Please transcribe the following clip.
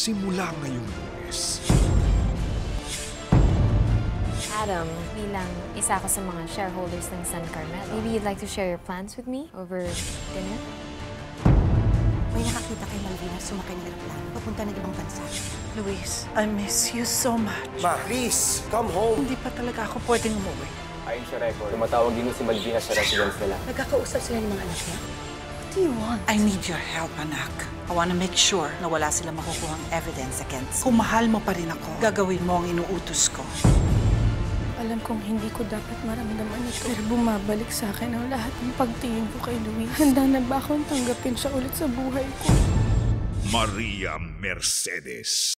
simula ngayong Lunes. Adam, bilang isa ako sa mga shareholders ng San Carmel, maybe you'd like to share your plans with me over dinner? May nakakita kay Malvina sumakay ng aeroplano papunta ng ibang bansa. Luis, I miss you so much. Ma, please, come home. Hindi pa talaga ako pwedeng umuwi. Ayon sa record, tumatawag din si Malvina sa residence nila. Nagkakausap sila ng mga anak niya? What do you want? I need your help, anak. I wanna make sure na wala silang makukuhang evidence against me. Kung mahal mo pa rin ako, gagawin mo ang inuutos ko. Alam kong hindi ko dapat maramdaman ito. Pero bumabalik sa akin ang lahat ng pagtingin ko kay Luis. Handa na ba akong tanggapin siya ulit sa buhay ko? Maria Mercedes.